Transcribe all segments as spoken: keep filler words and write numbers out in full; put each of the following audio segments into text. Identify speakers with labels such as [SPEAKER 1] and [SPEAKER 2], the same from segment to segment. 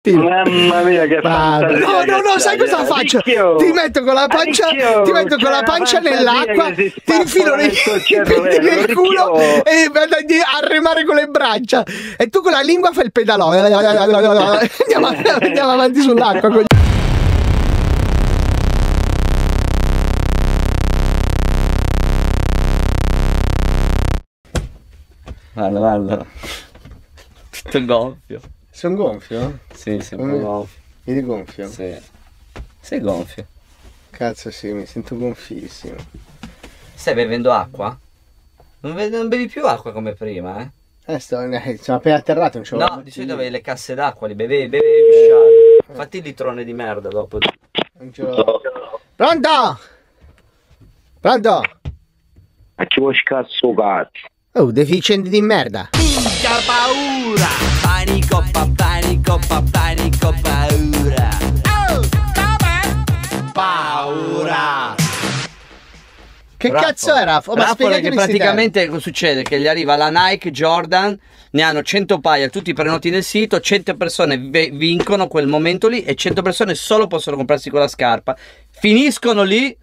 [SPEAKER 1] Mamma mia che fantasia.
[SPEAKER 2] No, no, no, sai cosa faccio?
[SPEAKER 1] Ricchio.
[SPEAKER 2] Ti metto con la pancia,
[SPEAKER 1] Ricchio,
[SPEAKER 2] ti metto con la pancia nell'acqua, ti infilo nei piedi nel culo e vado a remare con le braccia. E tu con la lingua fai il pedalò. Andiamo, andiamo avanti sull'acqua.
[SPEAKER 3] Guarda, guarda. Tutto gonfio.
[SPEAKER 2] Sono gonfio?
[SPEAKER 3] Sì, sei un po' gonfio.
[SPEAKER 2] Vedi gonfio?
[SPEAKER 3] Sì. Sei gonfio.
[SPEAKER 2] Cazzo sì, mi sento gonfissimo.
[SPEAKER 3] Stai bevendo acqua? Non, be non bevi più acqua come prima, eh?
[SPEAKER 2] Eh, sto, eh, sono appena atterrato, non c'ho.
[SPEAKER 3] No, di solito avevi le casse d'acqua, li bevevi, bevevi pisciavi. Fatti il litrone di merda dopo.
[SPEAKER 2] Non ce l'ho. Pronto? Pronto?
[SPEAKER 1] Ma ci vuoi scazzo cazzo?
[SPEAKER 2] Oh, deficienti di merda.
[SPEAKER 4] Minchia paura! Panico, pa, panico, pa, panico, paura! Oh, come? Paura!
[SPEAKER 2] Che
[SPEAKER 3] Raffole.
[SPEAKER 2] cazzo è Raffole? Ma
[SPEAKER 3] Raffole che praticamente cosa succede? Che gli arriva la Nike, Jordan, ne hanno cento paia, tutti prenoti nel sito, cento persone vincono quel momento lì e cento persone solo possono comprarsi quella scarpa. Finiscono lì.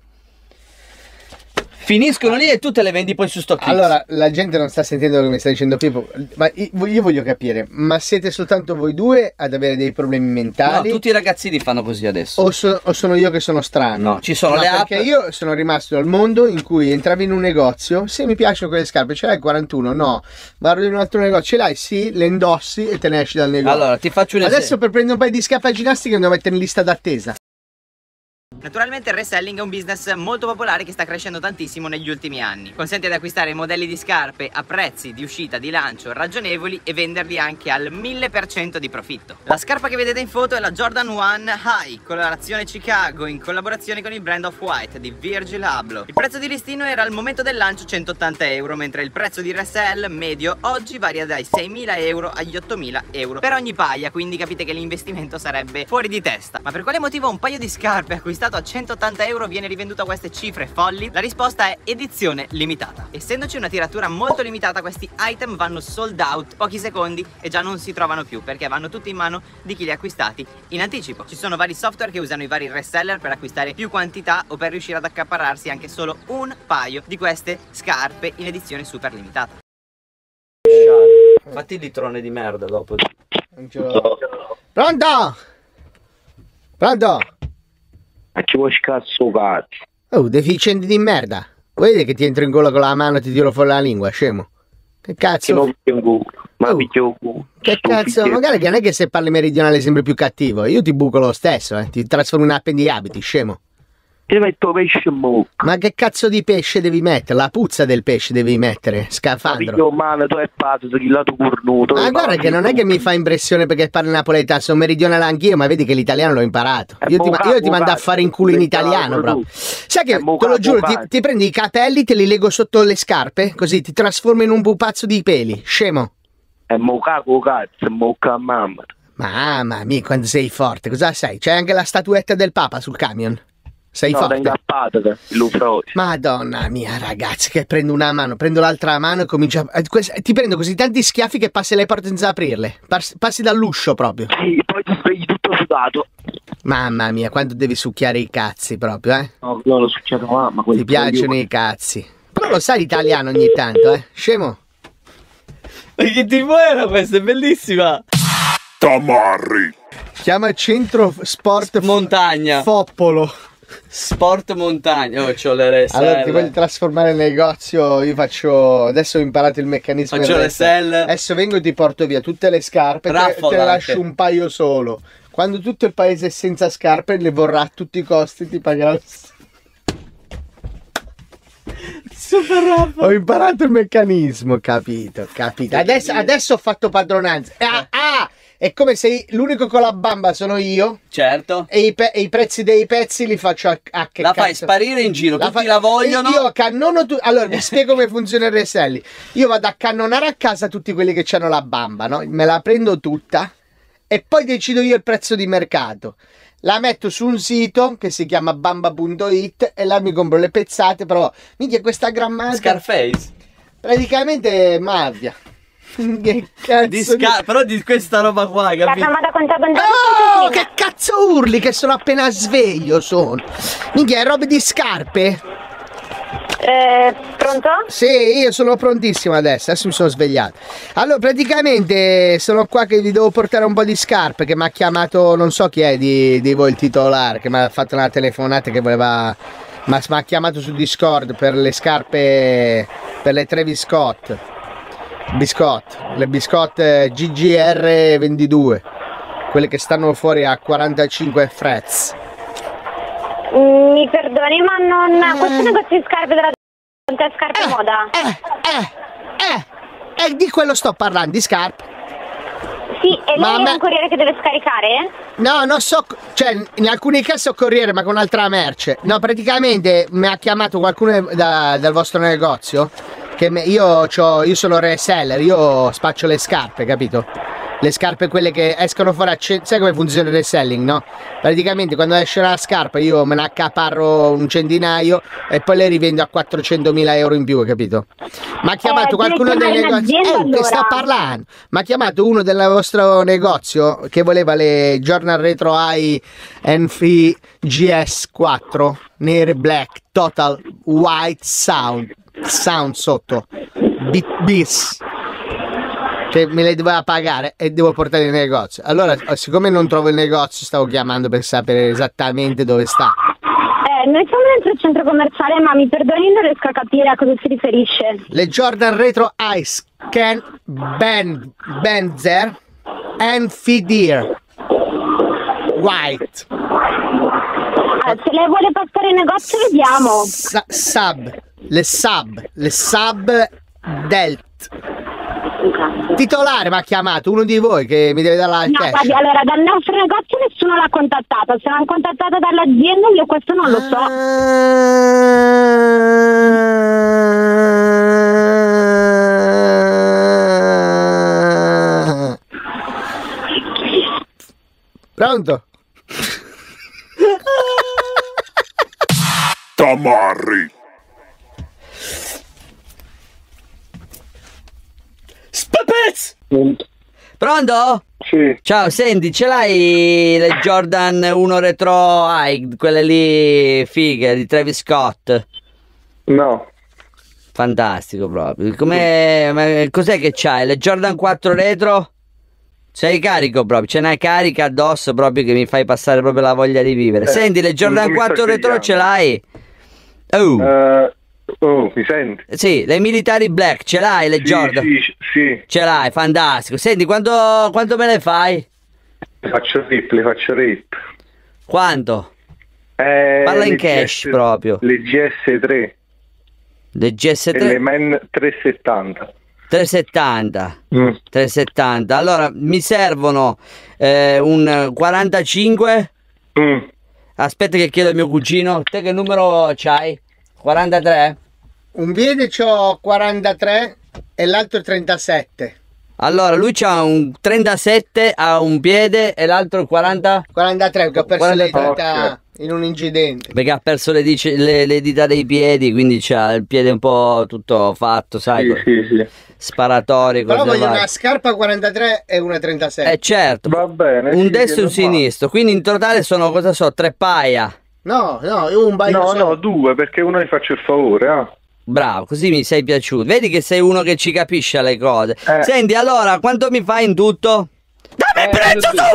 [SPEAKER 3] Finiscono lì e tu te le vendi poi su StockX.
[SPEAKER 2] Allora, la gente non sta sentendo quello che mi sta dicendo Pippo, ma io voglio capire, ma siete soltanto voi due ad avere dei problemi mentali?
[SPEAKER 3] No, tutti i ragazzini fanno così adesso.
[SPEAKER 2] O, so, o sono io che sono strano?
[SPEAKER 3] No, ci sono
[SPEAKER 2] no,
[SPEAKER 3] le
[SPEAKER 2] perché
[SPEAKER 3] app.
[SPEAKER 2] io sono rimasto al mondo in cui entravi in un negozio, se mi piacciono quelle scarpe, ce l'hai quarantuno? No. Vado in un altro negozio, ce l'hai? Sì, le indossi e te ne esci dal negozio.
[SPEAKER 3] Allora, ti faccio un esempio.
[SPEAKER 2] Adesso per prendere un paio di scarpe a ginnastica devo mettere in lista d'attesa.
[SPEAKER 5] Naturalmente il reselling è un business molto popolare che sta crescendo tantissimo negli ultimi anni. Consente di acquistare modelli di scarpe a prezzi di uscita, di lancio ragionevoli e venderli anche al mille per cento di profitto. La scarpa che vedete in foto è la Jordan One High, colorazione Chicago in collaborazione con il brand Off-White di Virgil Abloh. Il prezzo di listino era al momento del lancio centottanta euro, mentre il prezzo di resell medio oggi varia dai seimila euro agli ottomila euro per ogni paia, quindi capite che l'investimento sarebbe fuori di testa. Ma per quale motivo un paio di scarpe acquistato a centottanta euro viene rivenduto a queste cifre folli? La risposta è edizione limitata. Essendoci una tiratura molto limitata, questi item vanno sold out pochi secondi e già non si trovano più perché vanno tutti in mano di chi li ha acquistati in anticipo. Ci sono vari software che usano i vari reseller per acquistare più quantità o per riuscire ad accaparrarsi anche solo un paio di queste scarpe in edizione super limitata.
[SPEAKER 3] Fatti il litrone di merda dopo.
[SPEAKER 2] Non ce l'ho. Pronto? Pronto?
[SPEAKER 1] Ma ci vuoi scazzo cazzo?
[SPEAKER 2] Oh, deficienti di merda. Vedi che ti entro in gola con la mano e ti tiro fuori la lingua, scemo. Che cazzo?
[SPEAKER 1] Non in culo, ma
[SPEAKER 2] Oh,
[SPEAKER 1] picchio culo.
[SPEAKER 2] che cazzo? Magari che non è che se parli meridionale sembri più cattivo. Io ti buco lo stesso, eh. Ti trasformo in appendiabiti, scemo.
[SPEAKER 1] Ti metto pesce in bocca.
[SPEAKER 2] Ma che cazzo di pesce devi mettere? La puzza del pesce devi mettere, scafandro.
[SPEAKER 1] Io mano, tu è pazzo, sei lato cornuto.
[SPEAKER 2] Ma guarda che non è che mi fa impressione perché parli napoletano, sono meridionale anch'io, ma vedi che l'italiano l'ho imparato. Io ti, io ti mando a fare in culo in italiano proprio. Sai che, te lo giuro, ti, ti prendi i capelli, te li lego sotto le scarpe, così ti trasformo in un pupazzo di peli, scemo.
[SPEAKER 1] È mocaco cazzo, è moca mamma.
[SPEAKER 2] Mamma mia, quando sei forte, cosa sei? C'è anche la statuetta del Papa sul camion. Sei
[SPEAKER 1] no,
[SPEAKER 2] forte?
[SPEAKER 1] Lo
[SPEAKER 2] Madonna mia, ragazzi, che prendo una mano, prendo l'altra mano e comincio a... Ti prendo così tanti schiaffi che passi le porte senza aprirle. Passi dall'uscio proprio.
[SPEAKER 1] Sì, poi ti svegli tutto sudato.
[SPEAKER 2] Mamma mia, quanto devi succhiare i cazzi proprio, eh?
[SPEAKER 1] No, io l'ho succhiato mamma.
[SPEAKER 2] Ti piacciono i cazzi. Però lo sai l'italiano ogni tanto, eh? Scemo.
[SPEAKER 3] Ma che tipo era questa? È bellissima.
[SPEAKER 6] Tamarri.
[SPEAKER 2] Chiama Centro Sport
[SPEAKER 3] Montagna.
[SPEAKER 2] Foppolo.
[SPEAKER 3] Sport montagna. Oh, c'ho le resell.
[SPEAKER 2] Allora ti voglio trasformare il negozio. Io faccio. Adesso ho imparato il meccanismo.
[SPEAKER 3] Faccio le sell.
[SPEAKER 2] Adesso vengo e ti porto via tutte le scarpe. Te, te ne lascio un paio solo. Quando tutto il paese è senza scarpe, le vorrà a tutti i costi. Ti pagherà.
[SPEAKER 3] Super raffo.
[SPEAKER 2] Ho imparato il meccanismo, capito? Capito. Adesso, adesso ho fatto padronanza. Ah, ah! È come se l'unico con la bamba sono io.
[SPEAKER 3] Certo.
[SPEAKER 2] E i, e i prezzi dei pezzi li faccio a, a che
[SPEAKER 3] La
[SPEAKER 2] cazzo.
[SPEAKER 3] fai sparire in giro,
[SPEAKER 2] la
[SPEAKER 3] tutti
[SPEAKER 2] fa...
[SPEAKER 3] la vogliono.
[SPEAKER 2] Io cannono tu... Allora vi spiego come funziona il reselling. Io vado a cannonare a casa tutti quelli che hanno la bamba, no? Me la prendo tutta e poi decido io il prezzo di mercato. La metto su un sito che si chiama bamba punto it e là mi compro le pezzate, però minchia questa grammatica.
[SPEAKER 3] Scarface.
[SPEAKER 2] Praticamente mafia. Che cazzo
[SPEAKER 3] Di sca- però di questa roba qua,
[SPEAKER 7] La
[SPEAKER 3] capito?
[SPEAKER 7] chiamata contabile.
[SPEAKER 2] Oh, che cazzo urli che sono appena sveglio sono. Minchia, è robe di scarpe?
[SPEAKER 7] Eh, pronto?
[SPEAKER 2] Sì, io sono prontissimo adesso, adesso mi sono svegliato. Allora, praticamente sono qua che vi devo portare un po' di scarpe, che mi ha chiamato, non so chi è di, di voi il titolare, che mi ha fatto una telefonata che voleva... Ma mi ha chiamato su Discord per le scarpe, per le Travis Scott. Biscott, le Biscott G G R ventidue, quelle che stanno fuori a quarantacinque frets.
[SPEAKER 7] Mm, Mi perdoni, ma non... Questo negozio di scarpe della... Te scarpe
[SPEAKER 2] Eh,
[SPEAKER 7] moda?
[SPEAKER 2] Eh, eh, eh, eh, di quello sto parlando, di scarpe.
[SPEAKER 7] Sì, e
[SPEAKER 2] Ma
[SPEAKER 7] lei
[SPEAKER 2] a
[SPEAKER 7] è
[SPEAKER 2] me-
[SPEAKER 7] un corriere che deve scaricare?
[SPEAKER 2] No, non so, cioè in alcuni casi so corriere ma con altra merce. No, praticamente mi ha chiamato qualcuno da- dal vostro negozio, che me- io, c'ho- io sono reseller, io spaccio le scarpe, capito? Le scarpe quelle che escono fuori a ce- sai come funziona il reselling, no? Praticamente quando esce una scarpa io me ne accaparro un centinaio e poi le rivendo a quattrocentomila euro in più, capito? Mi ha chiamato
[SPEAKER 7] Eh,
[SPEAKER 2] qualcuno
[SPEAKER 7] deve
[SPEAKER 2] del
[SPEAKER 7] chiamare
[SPEAKER 2] negozio,
[SPEAKER 7] l'azienda,
[SPEAKER 2] eh, che sta
[SPEAKER 7] allora.
[SPEAKER 2] parlando. Mi ha chiamato uno del vostro negozio che voleva le Jordan Retro High Enfi G S quattro nere black total white sound sound sotto Beat bis, che me le doveva pagare e devo portare in negozio. Allora, siccome non trovo il negozio, stavo chiamando per sapere esattamente dove sta.
[SPEAKER 7] Eh, noi siamo dentro il centro commerciale, ma mi perdoni, non riesco a capire a cosa si riferisce.
[SPEAKER 2] Le Jordan Retro Ice Can Ben Benzer Enfidir White
[SPEAKER 7] Allora, se lei vuole passare in negozio, vediamo.
[SPEAKER 2] Sa- Sub, le sub, le sub Delt. Titolare mi ha chiamato, uno di voi che mi deve dare la
[SPEAKER 7] No, guardi,
[SPEAKER 2] cash.
[SPEAKER 7] allora, dal nostro negozio nessuno l'ha contattata. Se l'hanno contattata dall'azienda, io questo non lo so.
[SPEAKER 2] Pronto?
[SPEAKER 6] Tamarri.
[SPEAKER 3] Spapez! Pronto?
[SPEAKER 1] Sì,
[SPEAKER 3] Ciao, senti, ce l'hai le Jordan uno Retro High, quelle lì fighe di Travis Scott?
[SPEAKER 1] no,
[SPEAKER 3] Fantastico proprio. Come, ma cos'è che c'hai? Le Jordan quattro Retro? Sei carico proprio, ce n'hai carica addosso proprio che mi fai passare proprio la voglia di vivere.
[SPEAKER 1] Eh,
[SPEAKER 3] Senti, le Jordan
[SPEAKER 1] non mi sto
[SPEAKER 3] quattro Retro
[SPEAKER 1] svegliando.
[SPEAKER 3] ce l'hai? Oh,
[SPEAKER 1] Eh, oh, mi senti?
[SPEAKER 3] sì, le militari black ce l'hai, le
[SPEAKER 1] Sì,
[SPEAKER 3] Jordan?
[SPEAKER 1] sì, sì,
[SPEAKER 3] Ce l'hai, fantastico. Senti, quanto, quanto me le fai?
[SPEAKER 1] le faccio rip, le faccio rip.
[SPEAKER 3] Quanto?
[SPEAKER 1] Eh,
[SPEAKER 3] Parla in
[SPEAKER 1] le
[SPEAKER 3] cash
[SPEAKER 1] G S
[SPEAKER 3] proprio.
[SPEAKER 1] Le G S tre
[SPEAKER 3] Le G S
[SPEAKER 1] e le
[SPEAKER 3] tre
[SPEAKER 1] Men trecentosettanta.
[SPEAKER 3] trecentosettanta.
[SPEAKER 1] Mm.
[SPEAKER 3] trecentosettanta. Allora, mi servono eh, un quarantacinque.
[SPEAKER 1] Mm.
[SPEAKER 3] Aspetta che chiedo al mio cugino. Te che numero c'hai? quarantatré?
[SPEAKER 2] Un piede c'ho quarantatré e l'altro trentasette.
[SPEAKER 3] Allora, lui c'ha un trentasette a un piede e l'altro quaranta?
[SPEAKER 2] quarantatré che ho perso le
[SPEAKER 3] quarantatré.
[SPEAKER 2] dita in un incidente.
[SPEAKER 3] Perché ha perso le, dice- le- le dita dei piedi, quindi c'ha il piede un po' tutto fatto, sai?
[SPEAKER 1] Sì, sì, sì.
[SPEAKER 3] Sparatori,
[SPEAKER 2] Però
[SPEAKER 3] cose
[SPEAKER 2] voglio
[SPEAKER 3] varie.
[SPEAKER 2] una scarpa quarantatré e una trentasette.
[SPEAKER 3] Eh certo,
[SPEAKER 1] Va bene.
[SPEAKER 3] un
[SPEAKER 1] sì,
[SPEAKER 3] destro e un
[SPEAKER 1] che non va.
[SPEAKER 3] sinistro, quindi in totale sono, cosa so, tre paia.
[SPEAKER 2] No, no, io un paio
[SPEAKER 1] No,
[SPEAKER 2] solo.
[SPEAKER 1] no, due, perché uno gli faccio il favore, ah.
[SPEAKER 3] Bravo, così mi sei piaciuto. Vedi che sei uno che ci capisce le cose.
[SPEAKER 1] Eh.
[SPEAKER 3] Senti, allora, quanto mi fai in tutto? Dammi il
[SPEAKER 1] Eh,
[SPEAKER 3] prezzo
[SPEAKER 1] lo-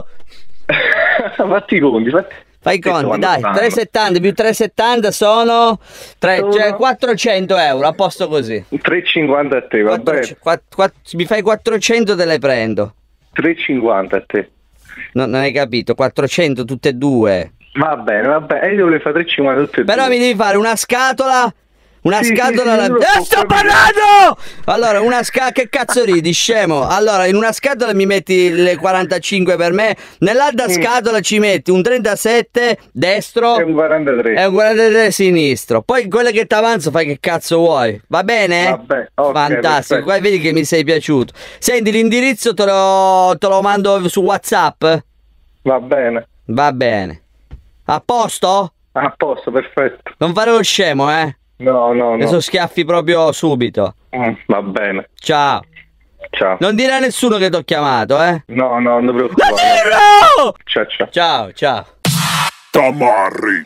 [SPEAKER 3] subito!
[SPEAKER 1] Fatti i conti, fatti...
[SPEAKER 3] Fai i conti,
[SPEAKER 1] quando
[SPEAKER 3] dai,
[SPEAKER 1] stanno.
[SPEAKER 3] trecentosettanta più trecentosettanta sono, tre,
[SPEAKER 1] Sono-
[SPEAKER 3] cioè quattrocento euro, a posto così.
[SPEAKER 1] tre e cinquanta a te, va bene?
[SPEAKER 3] quattrocento, quatt- quatt- mi fai quattrocento, te le prendo.
[SPEAKER 1] tre e cinquanta a te.
[SPEAKER 3] No, non hai capito, quattrocento tutte e due.
[SPEAKER 1] Va bene, va bene. E io volevo fare tre e cinquanta tutte e
[SPEAKER 3] Però
[SPEAKER 1] due.
[SPEAKER 3] mi devi fare una scatola. Una
[SPEAKER 1] Sì,
[SPEAKER 3] scatola.
[SPEAKER 1] sì, sì, io lo
[SPEAKER 3] eh,
[SPEAKER 1] so,
[SPEAKER 3] sto
[SPEAKER 1] capito.
[SPEAKER 3] parlando! Allora, una scatola. Che cazzo ridi, scemo? Allora, in una scatola mi metti le quarantacinque per me. Nell'altra
[SPEAKER 1] Mm.
[SPEAKER 3] scatola ci metti un trentasette destro
[SPEAKER 1] È un quarantatré.
[SPEAKER 3] e un quarantatré sinistro. Poi quelle che ti avanzo fai che cazzo vuoi. Va bene?
[SPEAKER 1] Vabbè, ok,
[SPEAKER 3] Fantastico.
[SPEAKER 1] perfetto.
[SPEAKER 3] Guarda, vedi che mi sei piaciuto. Senti, l'indirizzo te lo, te lo mando su WhatsApp?
[SPEAKER 1] Va bene.
[SPEAKER 3] Va bene. A posto?
[SPEAKER 1] A posto, perfetto.
[SPEAKER 3] Non fare lo scemo, eh?
[SPEAKER 1] No, no, no.
[SPEAKER 3] Adesso schiaffi proprio subito.
[SPEAKER 1] Mm, va bene.
[SPEAKER 3] Ciao.
[SPEAKER 1] Ciao.
[SPEAKER 3] Non dire a nessuno che ti ho chiamato, eh.
[SPEAKER 1] No, no, non ti preoccupare.
[SPEAKER 3] Dirlo!
[SPEAKER 1] Ciao, ciao.
[SPEAKER 3] Ciao, ciao.
[SPEAKER 6] Tamarri.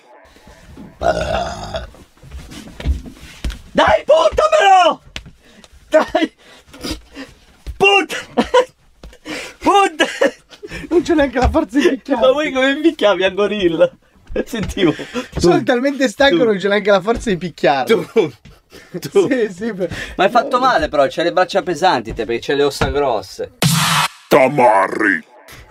[SPEAKER 3] Dai, puntamelo! Dai! Punta! Punta!
[SPEAKER 2] Non c'è neanche la forza di picchiare.
[SPEAKER 3] Ma voi come mi chiami a gorilla? Sentivo.
[SPEAKER 2] Sono talmente stanco, non c'è neanche la forza di picchiare.
[SPEAKER 3] Tu. Tu.
[SPEAKER 2] Sì, sì, per...
[SPEAKER 3] Ma hai fatto male però, c'hai le braccia pesanti te, perché c'hai le ossa grosse.
[SPEAKER 6] Tamarri.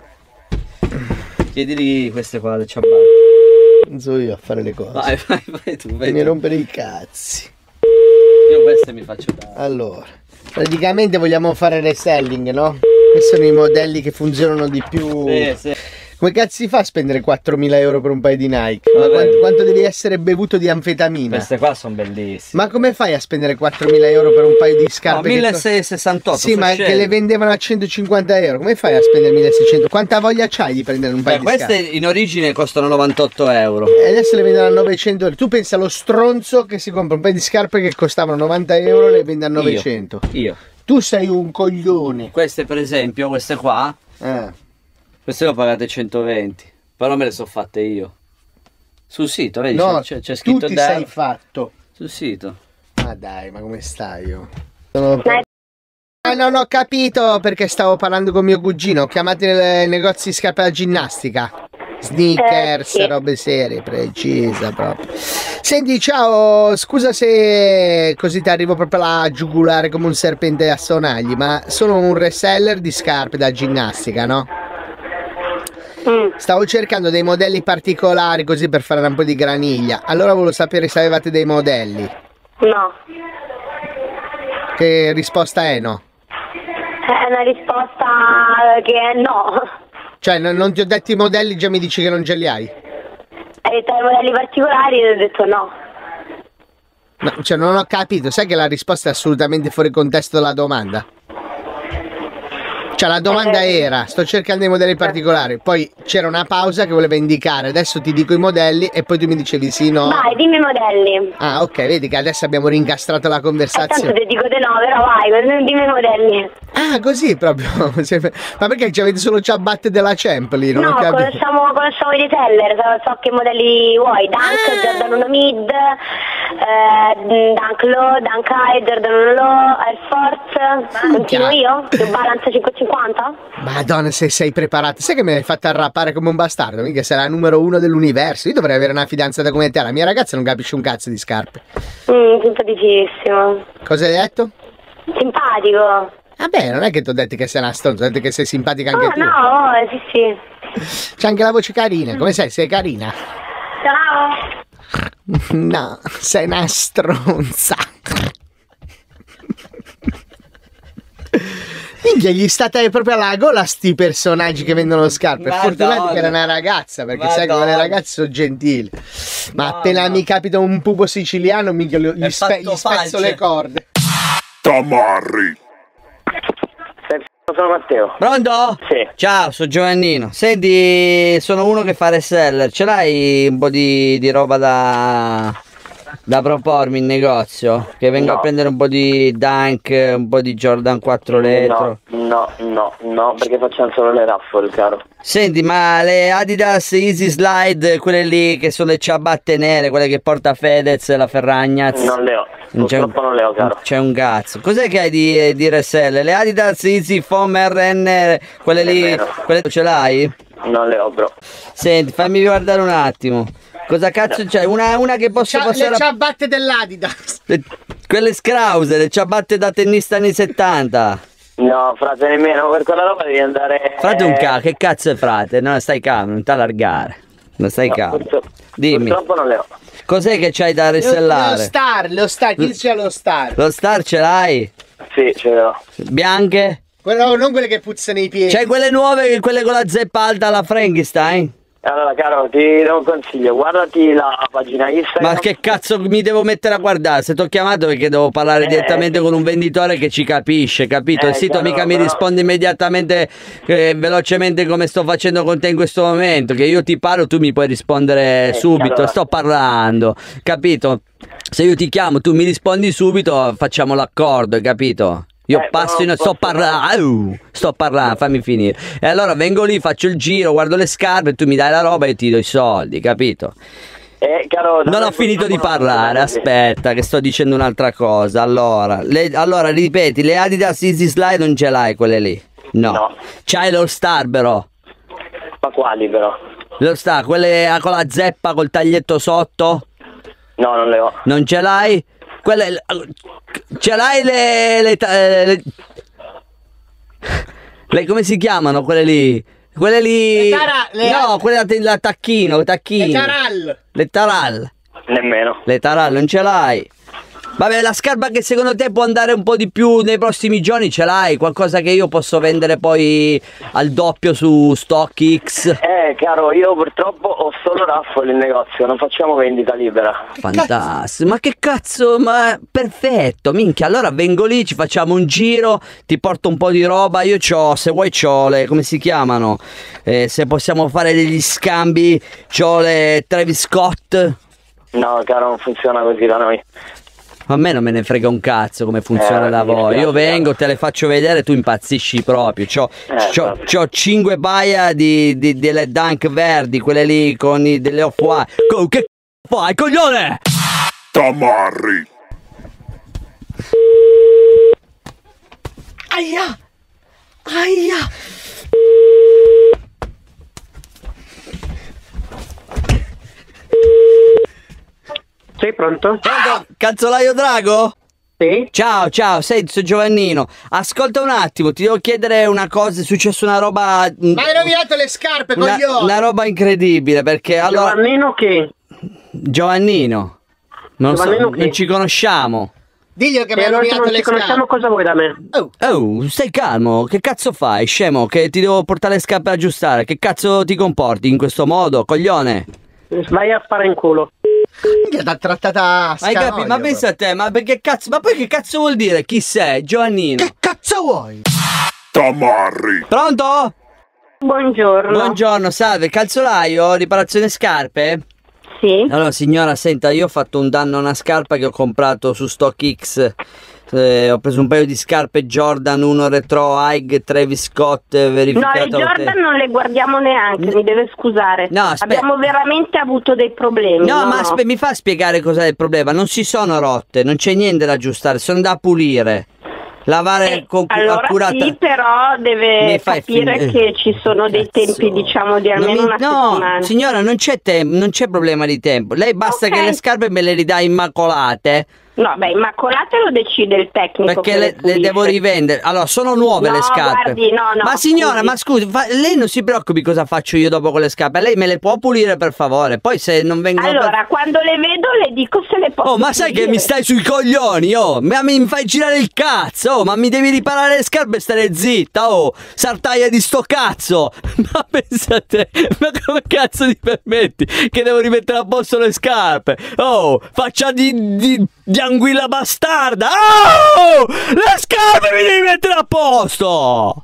[SPEAKER 3] Chiedigli queste qua, le ciabatte.
[SPEAKER 2] Non so io a fare le cose.
[SPEAKER 3] Vai, vai, vai tu, vai.
[SPEAKER 2] Mi rompere i cazzi.
[SPEAKER 3] Io queste mi faccio dare.
[SPEAKER 2] Allora, praticamente vogliamo fare reselling, no? Questi sono i modelli che funzionano di più.
[SPEAKER 3] Sì, sì.
[SPEAKER 2] Come cazzo si fa a spendere quattromila euro per un paio di Nike? Ma
[SPEAKER 3] Vabbè.
[SPEAKER 2] quanto, quanto devi essere bevuto di anfetamina?
[SPEAKER 3] Queste qua sono bellissime.
[SPEAKER 2] Ma come fai a spendere quattromila euro per un paio di
[SPEAKER 3] No,
[SPEAKER 2] scarpe? che co-
[SPEAKER 3] milleseicentosessantotto.
[SPEAKER 2] Sì,
[SPEAKER 3] sono
[SPEAKER 2] ma
[SPEAKER 3] scemi.
[SPEAKER 2] che le vendevano a centocinquanta euro. Come fai a spendere milleseicento? Quanta voglia c'hai di prendere un paio
[SPEAKER 3] Beh,
[SPEAKER 2] di
[SPEAKER 3] queste
[SPEAKER 2] scarpe?
[SPEAKER 3] in origine costano novantotto euro.
[SPEAKER 2] E adesso le vendono a novecento euro. Tu pensa allo stronzo che si compra un paio di scarpe che costavano novanta euro e le vende a novecento.
[SPEAKER 3] Io. Io.
[SPEAKER 2] Tu sei un coglione.
[SPEAKER 3] Queste per esempio, queste qua,
[SPEAKER 2] Eh.
[SPEAKER 3] queste le ho pagate centoventi. Però me le sono fatte io. Sul sito, vedi?
[SPEAKER 2] No,
[SPEAKER 3] c'è, c'è
[SPEAKER 2] tu
[SPEAKER 3] scritto
[SPEAKER 2] ti
[SPEAKER 3] there.
[SPEAKER 2] sei fatto.
[SPEAKER 3] Sul sito.
[SPEAKER 2] Ma dai, ma come stai io? Sono... Ah, non ho capito perché stavo parlando con mio cugino. Ho chiamato il negozio di scarpe da ginnastica. Sneakers,
[SPEAKER 7] Eh, sì.
[SPEAKER 2] robe serie, precisa proprio. Senti, ciao, scusa se così ti arrivo proprio alla giugulare come un serpente a sonagli, ma sono un reseller di scarpe da ginnastica, no?
[SPEAKER 7] Mm.
[SPEAKER 2] Stavo cercando dei modelli particolari così per fare un po' di graniglia. Allora volevo sapere se avevate dei modelli.
[SPEAKER 7] No,
[SPEAKER 2] Che risposta è no?
[SPEAKER 7] è una risposta che è no.
[SPEAKER 2] Cioè, non, non ti ho detto i modelli, già mi dici che non ce li hai?
[SPEAKER 7] Hai detto ai modelli particolari e ho detto no.
[SPEAKER 2] No, cioè, non ho capito. Sai che la risposta è assolutamente fuori contesto della domanda? Cioè, la domanda era, sto cercando dei modelli particolari, poi c'era una pausa che voleva indicare, adesso ti dico i modelli e poi tu mi dicevi sì, no.
[SPEAKER 7] Vai, dimmi i modelli.
[SPEAKER 2] Ah, ok, vedi che adesso abbiamo rincastrato la
[SPEAKER 7] Eh, tanto
[SPEAKER 2] conversazione.
[SPEAKER 7] ti dico di no, però vai, dimmi i modelli.
[SPEAKER 2] Ah, così proprio. Ma perché ci avete solo ciabatte della Champ lì? Non
[SPEAKER 7] No,
[SPEAKER 2] ho capito.
[SPEAKER 7] conosciamo, conosciamo i reseller, so, so che modelli vuoi. Dunk,
[SPEAKER 2] Ah.
[SPEAKER 7] Jordan uno Mid, eh, Dunk Low, Dunk High, Jordan uno Low, Air Force. Continuo io? New Balance cinquecentocinquanta?
[SPEAKER 2] Madonna, se sei preparata. Sai che mi hai fatto arrappare come un bastardo? Mica sei la numero uno dell'universo. Io dovrei avere una fidanzata come te. La mia ragazza non capisce un cazzo di scarpe.
[SPEAKER 7] Mm, simpaticissimo.
[SPEAKER 2] Cosa hai detto?
[SPEAKER 7] Simpatico.
[SPEAKER 2] Vabbè, non è che ti ho detto che sei una stronza, ho detto che sei simpatica anche
[SPEAKER 7] Oh,
[SPEAKER 2] tu.
[SPEAKER 7] no, oh, sì, sì.
[SPEAKER 2] C'è anche la voce carina. Come sei? Sei carina?
[SPEAKER 7] Ciao.
[SPEAKER 2] No, sei una stronza. Minchia, gli state proprio alla gola sti personaggi che vendono scarpe.
[SPEAKER 3] Madonna.
[SPEAKER 2] Fortunati che era una ragazza, perché sai che
[SPEAKER 3] Madonna.
[SPEAKER 2] le ragazze sono gentili. Ma
[SPEAKER 3] Mamma.
[SPEAKER 2] appena mi capita un pupo siciliano, minchia, gli,
[SPEAKER 3] È
[SPEAKER 2] spe-
[SPEAKER 3] fatto
[SPEAKER 2] gli spezzo
[SPEAKER 3] falce.
[SPEAKER 2] le corde.
[SPEAKER 6] Tamarri.
[SPEAKER 1] Sono Matteo.
[SPEAKER 3] Pronto?
[SPEAKER 1] Sì.
[SPEAKER 3] Ciao, sono Giovannino. Senti, sono uno che fa reseller. Ce l'hai un po' di, di roba da, da propormi in negozio? Che vengo
[SPEAKER 1] No.
[SPEAKER 3] a prendere un po' di Dunk, un po' di Jordan quattro retro.
[SPEAKER 1] No, no, no, no, perché facciamo solo le raffle, caro.
[SPEAKER 3] Senti, ma le Adidas Easy Slide, quelle lì che sono le ciabatte nere, quelle che porta Fedez e la Ferragnaz?
[SPEAKER 1] Non le ho,
[SPEAKER 3] Non c'è
[SPEAKER 1] purtroppo
[SPEAKER 3] un-
[SPEAKER 1] non le ho, caro.
[SPEAKER 3] C'è un cazzo. Cos'è che hai di, di reseller? Le Adidas Easy Foam R N, quelle lì,
[SPEAKER 1] Nemmeno.
[SPEAKER 3] quelle ce l'hai?
[SPEAKER 1] Non le ho, bro.
[SPEAKER 3] Senti, fammi guardare un attimo. Cosa cazzo c'è? Una, una che posso
[SPEAKER 2] C'ha-
[SPEAKER 3] passare
[SPEAKER 2] le
[SPEAKER 3] a...
[SPEAKER 2] ciabatte dell'Adidas.
[SPEAKER 3] le- Quelle scrause, le ciabatte da tennista anni settanta.
[SPEAKER 1] No, frate, nemmeno, per quella roba devi andare...
[SPEAKER 3] Frate un
[SPEAKER 1] eh,
[SPEAKER 3] ca, che cazzo è frate? No, stai calmo, non t'allargare. Non stai
[SPEAKER 1] no,
[SPEAKER 3] calmo.
[SPEAKER 1] purtro-
[SPEAKER 3] Dimmi,
[SPEAKER 1] Purtroppo non le ho.
[SPEAKER 3] cos'è che c'hai da
[SPEAKER 2] Lo
[SPEAKER 3] resellare?
[SPEAKER 2] Star, lo Star, chi c'è lo Star?
[SPEAKER 3] Lo Star ce l'hai?
[SPEAKER 1] Sì, ce le ho.
[SPEAKER 3] Bianche?
[SPEAKER 2] Quello, non quelle che puzzano i piedi.
[SPEAKER 3] C'hai quelle nuove, quelle con la zeppa alta alla Frankenstein?
[SPEAKER 1] Allora, caro, ti do un consiglio, guardati la pagina Instagram.
[SPEAKER 3] Ma che cazzo mi devo mettere a guardare? Se ti ho chiamato perché devo parlare
[SPEAKER 1] Eh.
[SPEAKER 3] direttamente con un venditore che ci capisce, capito? Il
[SPEAKER 1] Eh,
[SPEAKER 3] sito
[SPEAKER 1] chiaro,
[SPEAKER 3] mica mi
[SPEAKER 1] però-
[SPEAKER 3] risponde immediatamente, eh, velocemente come sto facendo con te in questo momento. Che io ti parlo, tu mi puoi rispondere
[SPEAKER 1] Eh,
[SPEAKER 3] subito.
[SPEAKER 1] chiaro.
[SPEAKER 3] Sto parlando, capito? Se io ti chiamo, tu mi rispondi subito, facciamo l'accordo, hai capito? Io
[SPEAKER 1] Eh,
[SPEAKER 3] passo
[SPEAKER 1] però
[SPEAKER 3] in... sto
[SPEAKER 1] posso-
[SPEAKER 3] parlando, sto parlando, fammi finire. E allora vengo lì, faccio il giro, guardo le scarpe, tu mi dai la roba e ti do i soldi, capito?
[SPEAKER 1] Eh, caro,
[SPEAKER 3] Non
[SPEAKER 1] da
[SPEAKER 3] ho
[SPEAKER 1] me
[SPEAKER 3] finito di
[SPEAKER 1] purtroppo non
[SPEAKER 3] parlare,
[SPEAKER 1] va così.
[SPEAKER 3] aspetta che sto dicendo un'altra cosa. Allora, le- allora ripeti, le Adidas Easy Slide non ce l'hai quelle lì? No.
[SPEAKER 1] No.
[SPEAKER 3] C'hai l'All Star però?
[SPEAKER 1] Ma quali però?
[SPEAKER 3] L'All Star, quelle con la zeppa, col taglietto sotto?
[SPEAKER 1] No, non le ho.
[SPEAKER 3] Non ce l'hai? Quelle... Ce l'hai le... le, ta- eh, le... le- come si chiamano quelle lì? Quelle lì...
[SPEAKER 2] Le tara- le-
[SPEAKER 3] No, quelle da, da tacchino, tacchini.
[SPEAKER 2] Le Taral.
[SPEAKER 3] Le taral.
[SPEAKER 1] Nemmeno.
[SPEAKER 3] Le taral non ce l'hai. Vabbè, la scarpa che secondo te può andare un po' di più nei prossimi giorni ce l'hai? Qualcosa che io posso vendere poi al doppio su StockX?
[SPEAKER 1] Eh, caro, io purtroppo ho solo raffole in negozio, non facciamo vendita libera.
[SPEAKER 3] Fantastico, ma che cazzo, ma perfetto, minchia, allora vengo lì, ci facciamo un giro, ti porto un po' di roba, io c'ho, se vuoi c'ho le, come si chiamano, eh, se possiamo fare degli scambi, c'ho le Travis Scott,
[SPEAKER 1] No, caro, non funziona così da noi.
[SPEAKER 3] a me non me ne frega un cazzo come funziona
[SPEAKER 1] Eh,
[SPEAKER 3] da
[SPEAKER 1] mi
[SPEAKER 3] voi,
[SPEAKER 1] dispiace,
[SPEAKER 3] io vengo,
[SPEAKER 1] caro.
[SPEAKER 3] te le faccio vedere, tu impazzisci proprio, c'ho,
[SPEAKER 1] Eh,
[SPEAKER 3] c'ho,
[SPEAKER 1] vabbè.
[SPEAKER 3] c'ho cinque paia di, di- delle Dunk verdi, quelle lì con i, delle off-white, Co- che c***o fai, coglione?
[SPEAKER 6] Tamarri.
[SPEAKER 3] Aia! Aia!
[SPEAKER 8] Sei pronto?
[SPEAKER 3] Pronto? Cazzolaio Drago?
[SPEAKER 8] Sì?
[SPEAKER 3] Ciao, ciao, senti, sono Giovannino. Ascolta un attimo, ti devo chiedere una cosa, è successa una roba... mm,
[SPEAKER 2] Ma hai rovinato le scarpe,
[SPEAKER 3] una,
[SPEAKER 2] coglione.
[SPEAKER 3] una roba incredibile, perché allora...
[SPEAKER 8] Giovannino che?
[SPEAKER 3] Giovannino. Non, so,
[SPEAKER 8] Giovannino chi?
[SPEAKER 3] non ci conosciamo.
[SPEAKER 2] Diglielo che mi
[SPEAKER 8] E
[SPEAKER 2] hai
[SPEAKER 8] allora se
[SPEAKER 2] rovinato
[SPEAKER 8] non
[SPEAKER 2] le
[SPEAKER 8] ci conosciamo
[SPEAKER 2] scarpe.
[SPEAKER 8] cosa vuoi da me?
[SPEAKER 2] Oh,
[SPEAKER 3] Oh, stai calmo, che cazzo fai, scemo? Che ti devo portare le scarpe a aggiustare? Che cazzo ti comporti in questo modo, coglione?
[SPEAKER 8] Vai a fare in culo.
[SPEAKER 2] minchia, t'ha trattata
[SPEAKER 3] Ma hai
[SPEAKER 2] scanoglio,
[SPEAKER 3] capito? Ma pensa a te, ma perché cazzo? Ma poi che cazzo vuol dire? Chi sei? Giovannino.
[SPEAKER 2] Che cazzo vuoi?
[SPEAKER 6] Tamarri.
[SPEAKER 3] Pronto?
[SPEAKER 8] Buongiorno.
[SPEAKER 3] Buongiorno, salve, calzolaio, riparazione scarpe?
[SPEAKER 8] Sì.
[SPEAKER 3] Allora signora, senta, io ho fatto un danno a una scarpa che ho comprato su StockX. Eh, ho preso un paio di scarpe Jordan uno Retro High Travis Scott
[SPEAKER 8] No,
[SPEAKER 3] verificato.
[SPEAKER 8] le Jordan non le guardiamo neanche, mi deve scusare.
[SPEAKER 3] No, aspe-
[SPEAKER 8] Abbiamo veramente avuto dei problemi.
[SPEAKER 3] No, ma aspe- mi fa spiegare cos'è il problema. Non si sono rotte, non c'è niente da aggiustare, sono da pulire. Lavare
[SPEAKER 8] Eh,
[SPEAKER 3] con cu-
[SPEAKER 8] allora
[SPEAKER 3] accurata.
[SPEAKER 8] sì, però deve
[SPEAKER 3] Mi fai
[SPEAKER 8] capire
[SPEAKER 3] fin-
[SPEAKER 8] che ci sono dei
[SPEAKER 3] Cazzo.
[SPEAKER 8] tempi, diciamo, di
[SPEAKER 3] Non
[SPEAKER 8] almeno
[SPEAKER 3] mi-
[SPEAKER 8] una
[SPEAKER 3] no,
[SPEAKER 8] settimana.
[SPEAKER 3] signora, non c'è tempo, non c'è problema di tempo. Lei basta
[SPEAKER 8] Ok.
[SPEAKER 3] che le scarpe me le ridà immacolate.
[SPEAKER 8] No, beh, immacolate lo decide il tecnico.
[SPEAKER 3] Perché
[SPEAKER 8] che
[SPEAKER 3] le, le
[SPEAKER 8] pulisce.
[SPEAKER 3] devo rivendere. Allora, sono nuove
[SPEAKER 8] No,
[SPEAKER 3] le scarpe.
[SPEAKER 8] guardi, no, no,
[SPEAKER 3] ma signora,
[SPEAKER 8] scusi.
[SPEAKER 3] ma scusi, fa- lei non si preoccupi cosa faccio io dopo con le scarpe. Lei me le può pulire per favore. Poi se non vengono per-
[SPEAKER 8] Allora, quando le vedo le dico se le posso
[SPEAKER 3] Oh, ma sai che
[SPEAKER 8] pulire.
[SPEAKER 3] mi stai sui coglioni, oh! Ma mi fai girare il cazzo, oh! Ma mi devi riparare le scarpe e stare zitta, oh! Sartaia di sto cazzo! Ma pensa a te, ma come cazzo ti permetti che devo rimettere a posto le scarpe? Oh, faccia di, di, di anguilla bastarda! Oh! Le scarpe mi devi mettere a posto!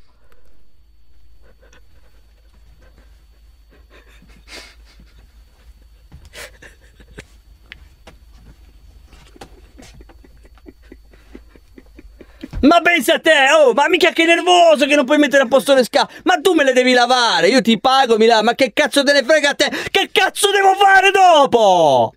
[SPEAKER 3] Ma pensa a te, oh, ma mica che nervoso che non puoi mettere a posto le scarpe. Ma tu me le devi lavare, io ti pago, mi la... Ma che cazzo te ne frega a te? Che cazzo devo fare dopo?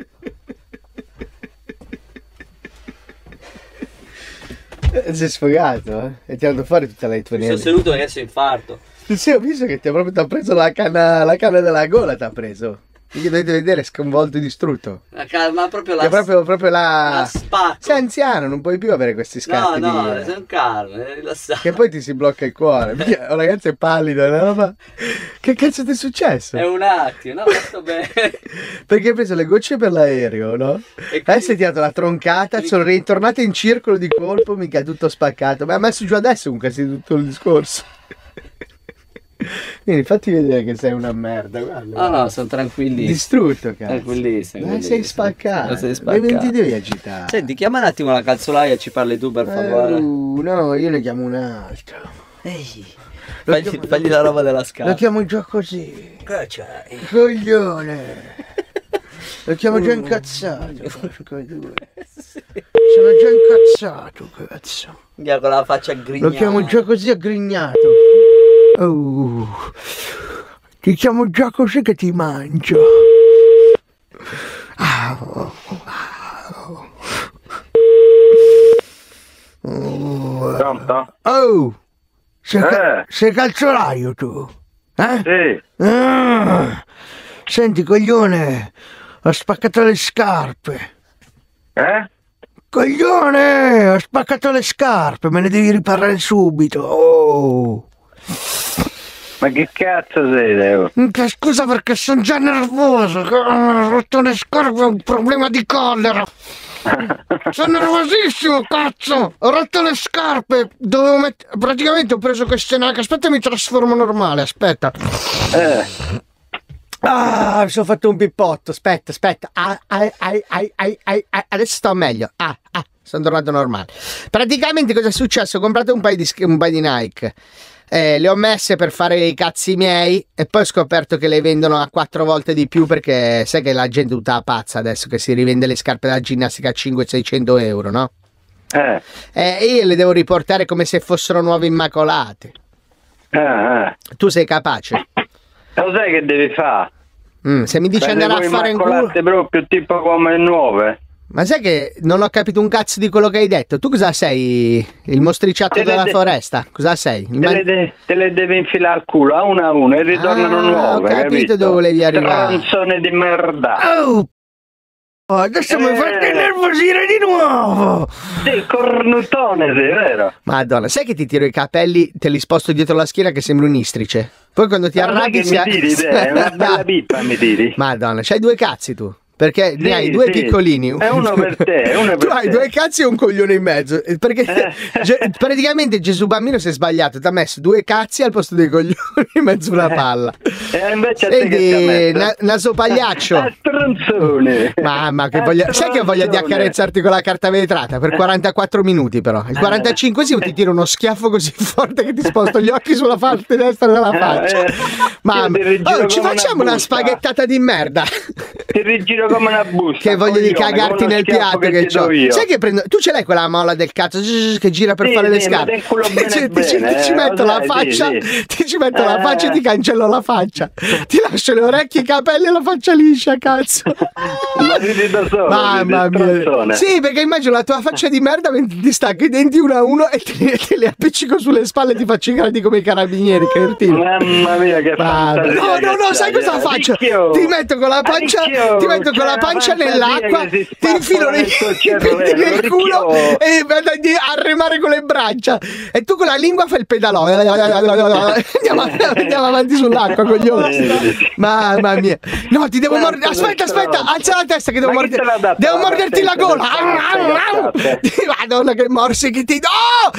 [SPEAKER 2] Eh, Sei sfogato, eh? E ti hanno fuori tutta la tua neve.
[SPEAKER 3] seduto e adesso infarto.
[SPEAKER 2] Sì, ho visto che ti ha proprio t'ha preso la canna, la canna della gola, ti ha preso. Io dovete vedere, sconvolto e distrutto.
[SPEAKER 3] Ma proprio
[SPEAKER 2] Che è proprio, proprio la...
[SPEAKER 3] la spacco.
[SPEAKER 2] Sei anziano, non puoi più avere questi scatti
[SPEAKER 3] No, no,
[SPEAKER 2] di...
[SPEAKER 3] sono calmo, è rilassato.
[SPEAKER 2] Che poi ti si blocca il cuore. Minchia, un ragazzo è pallido, una roba... Che cazzo ti è successo?
[SPEAKER 3] È un attimo, no, sto bene.
[SPEAKER 2] Perché hai preso le gocce per l'aereo, no?
[SPEAKER 3] E
[SPEAKER 2] Adesso ti ha dato la troncata, sono ritornate in circolo di colpo, mica tutto spaccato. Ma ha messo giù adesso comunque sì, tutto il discorso. Vieni, fatti vedere che sei una merda, guarda.
[SPEAKER 3] No, no, sono tranquillissimo.
[SPEAKER 2] Distrutto, cazzo.
[SPEAKER 3] Tranquillissimo.
[SPEAKER 2] Ma sei spaccato.
[SPEAKER 3] Ma sei
[SPEAKER 2] Ma
[SPEAKER 3] spaccato.
[SPEAKER 2] non ti devi agitare.
[SPEAKER 3] Senti, chiama un attimo la calzolaia e ci parli tu per favore.
[SPEAKER 2] Uh, no, io ne chiamo un altro.
[SPEAKER 3] Ehi,
[SPEAKER 2] Lo
[SPEAKER 3] fagli,
[SPEAKER 2] chiamo-
[SPEAKER 3] fagli la roba della
[SPEAKER 2] Lo
[SPEAKER 3] scarpa.
[SPEAKER 2] chiamo già così.
[SPEAKER 3] Cosa c'hai?
[SPEAKER 2] Coglione. Lo chiamo già incazzato. Porco due. sono già incazzato, cazzo.
[SPEAKER 3] Con la faccia grignata.
[SPEAKER 2] Lo chiamo già così aggrignato. Oh. Ti chiamo già così che ti mangio. Ah, oh, oh. Oh.
[SPEAKER 9] Pronto?
[SPEAKER 2] Oh, sei, ca
[SPEAKER 9] Eh.
[SPEAKER 2] sei calzolaio tu? Eh?
[SPEAKER 9] Sì.
[SPEAKER 2] Ah. Senti, coglione, ho spaccato le scarpe.
[SPEAKER 9] Eh?
[SPEAKER 2] Coglione, ho spaccato le scarpe, me ne devi riparare subito. Oh.
[SPEAKER 9] Ma che cazzo sei, Leo?
[SPEAKER 2] Scusa perché sono già nervoso, ho rotto le scarpe, ho un problema di collera. Sono nervosissimo, cazzo! Ho rotto le scarpe, dovevo mettere... Praticamente ho preso queste nacche, aspetta mi trasformo normale, aspetta.
[SPEAKER 9] Eh.
[SPEAKER 2] Ah, mi sono fatto un pippotto, aspetta, aspetta. Ah, ah, ah, ah, ah, ah, ah, adesso sto meglio. Ah, ah, sono tornato normale. Praticamente cosa è successo? Ho comprato un paio di, un paio di Nike. Eh, le ho messe per fare i cazzi miei e poi ho scoperto che le vendono a quattro volte di più perché sai che la gente è tutta pazza adesso che si rivende le scarpe da ginnastica a cinquecento seicento euro, no?
[SPEAKER 9] Eh.
[SPEAKER 2] E io le devo riportare come se fossero nuove immacolate.
[SPEAKER 9] Eh, eh.
[SPEAKER 2] Tu sei capace?
[SPEAKER 9] Lo sai che devi fare?
[SPEAKER 2] Mm, se mi dici andare a fare in culo...
[SPEAKER 9] proprio tipo come nuove.
[SPEAKER 2] Ma sai che non ho capito un cazzo di quello che hai detto? Tu cosa sei? Il mostriciato
[SPEAKER 9] Te le
[SPEAKER 2] della
[SPEAKER 9] de-
[SPEAKER 2] foresta? Cosa sei? Il
[SPEAKER 9] Te
[SPEAKER 2] man-
[SPEAKER 9] le, de- te le devi infilare al culo a una a una e ritornano
[SPEAKER 2] Ah,
[SPEAKER 9] nuove,
[SPEAKER 2] ho capito
[SPEAKER 9] capito?
[SPEAKER 2] dove volevi arrivare.
[SPEAKER 9] Stronzone di merda.
[SPEAKER 2] Oh, p- adesso mi
[SPEAKER 9] Eh.
[SPEAKER 2] fate innervosire di nuovo.
[SPEAKER 9] Sì, cornutone, sì, vero?
[SPEAKER 2] Madonna, sai che ti tiro i capelli, te li sposto dietro la schiena che sembri un'istrice. Poi quando ti
[SPEAKER 9] Ma sai
[SPEAKER 2] arrabbi...
[SPEAKER 9] che mi tiri te? È una bella pippa mi tiri.
[SPEAKER 2] Madonna, c'hai due cazzi tu. Perché
[SPEAKER 9] Sì,
[SPEAKER 2] ne hai due
[SPEAKER 9] sì.
[SPEAKER 2] piccolini.
[SPEAKER 9] È uno per te, è uno per
[SPEAKER 2] Tu hai
[SPEAKER 9] te.
[SPEAKER 2] due cazzi e un coglione in mezzo. Eh, Perché
[SPEAKER 9] Eh.
[SPEAKER 2] ge- praticamente Gesù Bambino si è sbagliato. Ti ha messo due cazzi al posto dei coglioni in mezzo a una palla.
[SPEAKER 9] E invece a te che ti ha
[SPEAKER 2] Senti,
[SPEAKER 9] messo?
[SPEAKER 2] na- naso pagliaccio.
[SPEAKER 9] Ah, stronzone.
[SPEAKER 2] Mamma, che
[SPEAKER 9] Ah,
[SPEAKER 2] voglia. Sai che ho voglia di
[SPEAKER 9] stronzone.
[SPEAKER 2] accarezzarti con la carta vetrata per quarantaquattro minuti, però. Il quarantacinquesimo ti tiro uno schiaffo così forte che ti sposto gli occhi sulla parte destra della faccia.
[SPEAKER 9] Eh,
[SPEAKER 2] Mamma,
[SPEAKER 9] io ti rigiro
[SPEAKER 2] oh, ci
[SPEAKER 9] come una
[SPEAKER 2] facciamo una
[SPEAKER 9] busta.
[SPEAKER 2] spaghettata di merda.
[SPEAKER 9] Ti rigiro come una busta.
[SPEAKER 2] Che voglio di
[SPEAKER 9] coglione,
[SPEAKER 2] cagarti
[SPEAKER 9] con uno
[SPEAKER 2] nel
[SPEAKER 9] schiaffo
[SPEAKER 2] piatto che
[SPEAKER 9] ti do
[SPEAKER 2] c'ho.
[SPEAKER 9] io.
[SPEAKER 2] Sai che prendo. Tu ce l'hai quella molla del cazzo zzz, che gira per
[SPEAKER 9] Sì,
[SPEAKER 2] fare le
[SPEAKER 9] sì, ma
[SPEAKER 2] scarpe.
[SPEAKER 9] del culo bene
[SPEAKER 2] Ti- ti,
[SPEAKER 9] bene,
[SPEAKER 2] ci- ti ci
[SPEAKER 9] eh,
[SPEAKER 2] metto
[SPEAKER 9] lo
[SPEAKER 2] la
[SPEAKER 9] sai,
[SPEAKER 2] faccia,
[SPEAKER 9] sì,
[SPEAKER 2] ti ci metto la
[SPEAKER 9] Eh.
[SPEAKER 2] faccia e ti cancello la faccia. Ti lascio le orecchie, i capelli e la faccia liscia, cazzo.
[SPEAKER 9] Ma ridi da solo,
[SPEAKER 2] Mamma
[SPEAKER 9] ridi,
[SPEAKER 2] mia.
[SPEAKER 9] stronzone.
[SPEAKER 2] Sì, perché immagino la tua faccia di merda mentre ti stacco i denti uno a uno e te, te li appiccico sulle spalle e ti faccio i gradi come i carabinieri, cretino.
[SPEAKER 9] Mamma mia, che
[SPEAKER 2] Mamma-
[SPEAKER 9] fantasia
[SPEAKER 2] No, no, no,
[SPEAKER 9] che
[SPEAKER 2] sai
[SPEAKER 9] c'hai,
[SPEAKER 2] cosa
[SPEAKER 9] eh.
[SPEAKER 2] faccio?
[SPEAKER 9] Ricchio.
[SPEAKER 2] Ti metto con la pancia,
[SPEAKER 9] Ricchio,
[SPEAKER 2] ti metto con
[SPEAKER 9] c'è
[SPEAKER 2] la
[SPEAKER 9] una
[SPEAKER 2] pancia
[SPEAKER 9] fantasia
[SPEAKER 2] nell'acqua,
[SPEAKER 9] che si
[SPEAKER 2] ti infilo
[SPEAKER 9] spappola
[SPEAKER 2] nei
[SPEAKER 9] nel tuo
[SPEAKER 2] i
[SPEAKER 9] cervello,
[SPEAKER 2] denti nel
[SPEAKER 9] Ricchio.
[SPEAKER 2] culo e vado a remare con le braccia. E tu con la lingua fai il pedalò. Andiamo, andiamo avanti sull'acqua, coglione. Mamma mia. No, ti devo mordere. Aspetta, aspetta, alza la testa che devo
[SPEAKER 9] Ma chi te l'ha
[SPEAKER 2] mordere.
[SPEAKER 9] dato
[SPEAKER 2] Devo
[SPEAKER 9] la
[SPEAKER 2] morderti la
[SPEAKER 9] pazienza
[SPEAKER 2] gola.
[SPEAKER 9] del cazzo?
[SPEAKER 2] Madonna, che morsi che ti do.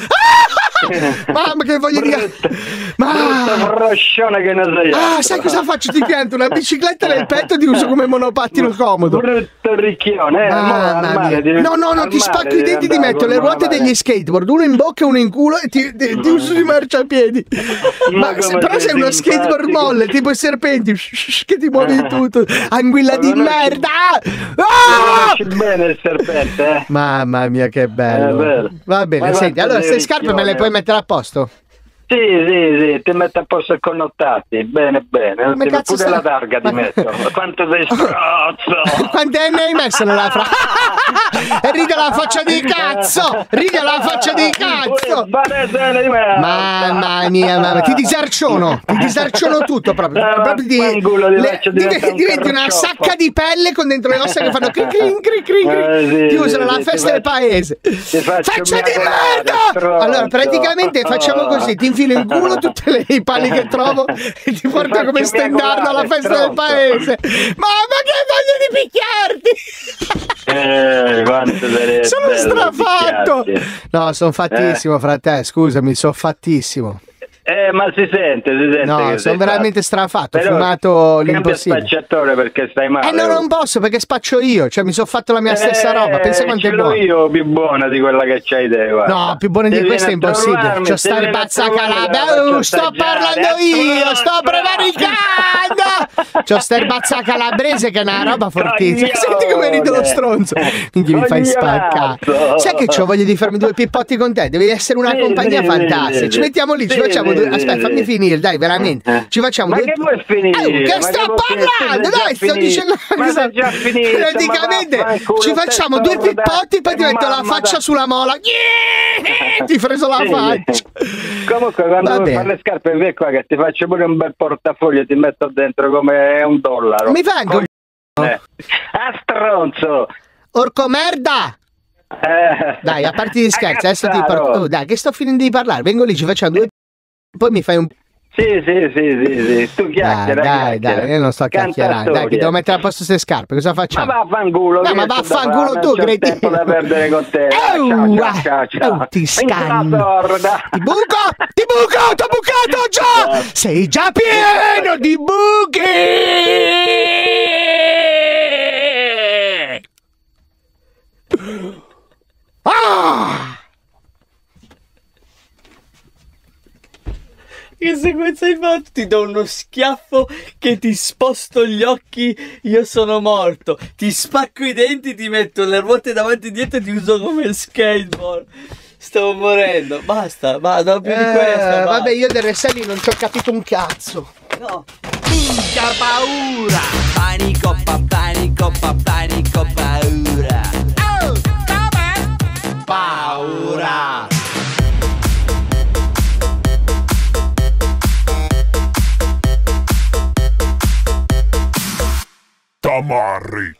[SPEAKER 2] Ah! Mamma, che voglio di.
[SPEAKER 9] Brutto
[SPEAKER 2] Ma.
[SPEAKER 9] froscione che ne sei.
[SPEAKER 2] Ah,
[SPEAKER 9] altro.
[SPEAKER 2] sai cosa faccio? Ti pianto una bicicletta nel petto e ti uso come monopattino comodo.
[SPEAKER 9] Brutto ricchione, eh. mo
[SPEAKER 2] Mamma
[SPEAKER 9] al
[SPEAKER 2] mia.
[SPEAKER 9] mare devi-
[SPEAKER 2] No, no, no,
[SPEAKER 9] al
[SPEAKER 2] ti
[SPEAKER 9] mare
[SPEAKER 2] spacco i
[SPEAKER 9] devi
[SPEAKER 2] denti, ti
[SPEAKER 9] andare
[SPEAKER 2] metto
[SPEAKER 9] con
[SPEAKER 2] le
[SPEAKER 9] una
[SPEAKER 2] ruote
[SPEAKER 9] mano.
[SPEAKER 2] degli skateboard, uno in bocca e uno in culo e ti, ti, ti uso di marciapiedi.
[SPEAKER 9] Ma
[SPEAKER 2] Ma
[SPEAKER 9] come
[SPEAKER 2] se- però
[SPEAKER 9] sei
[SPEAKER 2] sei uno skateboard
[SPEAKER 9] simpatico.
[SPEAKER 2] molle, tipo i serpenti, che ti muovi in tutto. Anguilla di
[SPEAKER 9] Conosci-
[SPEAKER 2] merda!
[SPEAKER 9] Lo
[SPEAKER 2] Ah!
[SPEAKER 9] conosci bene il serpente, eh?
[SPEAKER 2] Mamma mia, che bello.
[SPEAKER 9] È vero.
[SPEAKER 2] Va bene,
[SPEAKER 9] Ma
[SPEAKER 2] senti,
[SPEAKER 9] quanto
[SPEAKER 2] allora
[SPEAKER 9] sei
[SPEAKER 2] queste scarpe me le
[SPEAKER 9] ricchione.
[SPEAKER 2] puoi mettere a posto?
[SPEAKER 9] Sì, sì, sì, ti metto a posto i connotati, bene, bene.
[SPEAKER 2] Come
[SPEAKER 9] Ti-
[SPEAKER 2] cazzo
[SPEAKER 9] pure
[SPEAKER 2] stai-
[SPEAKER 9] la targa ti
[SPEAKER 2] Ma-
[SPEAKER 9] metto. Quanto sei strozzo!
[SPEAKER 2] Quante ne hai messo nella fra... E ride la faccia di cazzo! Ride la faccia di cazzo! Mamma mia, mamma, ti disarciono, ti disarciono tutto proprio.
[SPEAKER 9] Eh,
[SPEAKER 2] proprio di,
[SPEAKER 9] vaffanculo, ti
[SPEAKER 2] le-
[SPEAKER 9] faccio
[SPEAKER 2] div-
[SPEAKER 9] diventare un
[SPEAKER 2] diventi una
[SPEAKER 9] carciofo.
[SPEAKER 2] sacca di pelle con dentro le ossa che fanno crin crin crin crin crin.
[SPEAKER 9] Eh, sì,
[SPEAKER 2] Ti usano
[SPEAKER 9] sì,
[SPEAKER 2] alla
[SPEAKER 9] ti
[SPEAKER 2] festa del
[SPEAKER 9] faccio-
[SPEAKER 2] paese.
[SPEAKER 9] ti faccio
[SPEAKER 2] Faccia di
[SPEAKER 9] miagolare,
[SPEAKER 2] merda!
[SPEAKER 9] stronzo.
[SPEAKER 2] Allora, praticamente facciamo così: ti infilo in culo tutte le i pali che trovo e ti porto
[SPEAKER 9] faccio
[SPEAKER 2] come stendardo alla
[SPEAKER 9] miagolare,
[SPEAKER 2] festa del
[SPEAKER 9] stronzo.
[SPEAKER 2] paese. Mamma, che voglia di picchiarti!
[SPEAKER 9] Eh, quanto sarebbe
[SPEAKER 2] Sono
[SPEAKER 9] bello
[SPEAKER 2] strafatto!
[SPEAKER 9] picchiarti.
[SPEAKER 2] No, sono fattissimo, frate, scusami, sono fattissimo.
[SPEAKER 9] Eh, ma si sente, si sente
[SPEAKER 2] No,
[SPEAKER 9] che
[SPEAKER 2] sono
[SPEAKER 9] sei
[SPEAKER 2] veramente
[SPEAKER 9] fatto.
[SPEAKER 2] strafatto, ho
[SPEAKER 9] Però
[SPEAKER 2] fumato
[SPEAKER 9] cambia
[SPEAKER 2] l'impossibile.
[SPEAKER 9] spacciatore perché stai male.
[SPEAKER 2] Eh no, non posso perché spaccio io, cioè mi sono fatto la mia stessa
[SPEAKER 9] Eh,
[SPEAKER 2] roba, pensa quanto è
[SPEAKER 9] ce l'ho
[SPEAKER 2] buono.
[SPEAKER 9] io più buona di quella che c'hai te, guarda.
[SPEAKER 2] No, più buona di
[SPEAKER 9] Se
[SPEAKER 2] questa è
[SPEAKER 9] vieni a
[SPEAKER 2] impossibile.
[SPEAKER 9] trovarmi,
[SPEAKER 2] C'ho
[SPEAKER 9] se
[SPEAKER 2] sta
[SPEAKER 9] vieni a
[SPEAKER 2] pazza
[SPEAKER 9] trovarmi,
[SPEAKER 2] calabria.
[SPEAKER 9] la
[SPEAKER 2] Oh,
[SPEAKER 9] faccio
[SPEAKER 2] sto
[SPEAKER 9] assaggiare.
[SPEAKER 2] parlando
[SPEAKER 9] Eh,
[SPEAKER 2] io, sto
[SPEAKER 9] stronzo.
[SPEAKER 2] prevaricando. C'ho sta erbazza calabrese che è una roba fortissima.
[SPEAKER 9] Coglione.
[SPEAKER 2] Senti come ride lo stronzo. Minchia, mi fai spaccare. Sai che c'ho voglia di farmi due pippotti con te? Devi essere una
[SPEAKER 9] Sì,
[SPEAKER 2] compagnia
[SPEAKER 9] sì,
[SPEAKER 2] fantastica.
[SPEAKER 9] sì,
[SPEAKER 2] Ci
[SPEAKER 9] sì.
[SPEAKER 2] mettiamo lì, ci
[SPEAKER 9] Sì,
[SPEAKER 2] facciamo
[SPEAKER 9] sì,
[SPEAKER 2] due.
[SPEAKER 9] sì,
[SPEAKER 2] Aspetta,
[SPEAKER 9] sì.
[SPEAKER 2] fammi finire, dai, veramente. Ci facciamo
[SPEAKER 9] Ma
[SPEAKER 2] due.
[SPEAKER 9] che vuoi finire?
[SPEAKER 2] Eh, che
[SPEAKER 9] Ma
[SPEAKER 2] sto
[SPEAKER 9] vuoi finire?
[SPEAKER 2] parlando?
[SPEAKER 9] Sei già
[SPEAKER 2] Dai, sto
[SPEAKER 9] finito.
[SPEAKER 2] dicendo.
[SPEAKER 9] Ma sei già finito, ma
[SPEAKER 2] Praticamente
[SPEAKER 9] vaffanculo,
[SPEAKER 2] ci facciamo
[SPEAKER 9] sei
[SPEAKER 2] due
[SPEAKER 9] sorda.
[SPEAKER 2] pippotti, poi ti
[SPEAKER 9] Eh,
[SPEAKER 2] metto la
[SPEAKER 9] mamma,
[SPEAKER 2] faccia
[SPEAKER 9] dai.
[SPEAKER 2] sulla mola. Yeah! Ti freso la
[SPEAKER 9] Sì.
[SPEAKER 2] faccia.
[SPEAKER 9] Comunque quando
[SPEAKER 2] Va
[SPEAKER 9] vuoi
[SPEAKER 2] bene.
[SPEAKER 9] fare le scarpe vieni qua che ti faccio pure un bel portafoglio, ti metto dentro come un dollaro.
[SPEAKER 2] Mi fai anche un
[SPEAKER 9] Eh. Ah, stronzo!
[SPEAKER 2] orco merda!
[SPEAKER 9] Eh.
[SPEAKER 2] Dai, a parte di scherzi, adesso ti
[SPEAKER 9] Cazzaro.
[SPEAKER 2] porto. Oh, dai, che sto finendo di parlare. Vengo lì, ci facciamo due. Poi mi fai un.
[SPEAKER 9] Sì, sì, sì, sì, sì. Tu
[SPEAKER 2] Dai,
[SPEAKER 9] chiacchiera,
[SPEAKER 2] dai,
[SPEAKER 9] chiacchiera.
[SPEAKER 2] dai, io non sto chiacchierando. Dai, che
[SPEAKER 9] Cantatoria.
[SPEAKER 2] devo mettere a posto queste scarpe. Cosa
[SPEAKER 9] Ma
[SPEAKER 2] facciamo?
[SPEAKER 9] vaffanculo,
[SPEAKER 2] No,
[SPEAKER 9] che
[SPEAKER 2] ma
[SPEAKER 9] sto da
[SPEAKER 2] vaffanculo
[SPEAKER 9] fare?
[SPEAKER 2] tu,
[SPEAKER 9] Non c'ho
[SPEAKER 2] cretino.
[SPEAKER 9] tempo da perdere con te. Ciao,
[SPEAKER 2] Eua!
[SPEAKER 9] ciao, ciao, ciao.
[SPEAKER 2] Oh, ti
[SPEAKER 9] Minchia
[SPEAKER 2] scanno.
[SPEAKER 9] la sorda.
[SPEAKER 2] Ti buco! Ti buco! T'ho bucato già! Sei già pieno di buchi! Ah!
[SPEAKER 3] Che sequenza hai fatto? Ti do uno schiaffo che ti sposto gli occhi, io sono morto. Ti spacco i denti, ti metto le ruote davanti e dietro e ti uso come skateboard. Stavo morendo. Basta, basta, non più di
[SPEAKER 2] Eh,
[SPEAKER 3] questo. basta.
[SPEAKER 2] vabbè, io del Reselli non ci ho capito un cazzo.
[SPEAKER 3] No.
[SPEAKER 4] Minchia paura. Panico, pa, panico, pa, panico, paura. Oh, come? Paura.
[SPEAKER 6] Tamarri.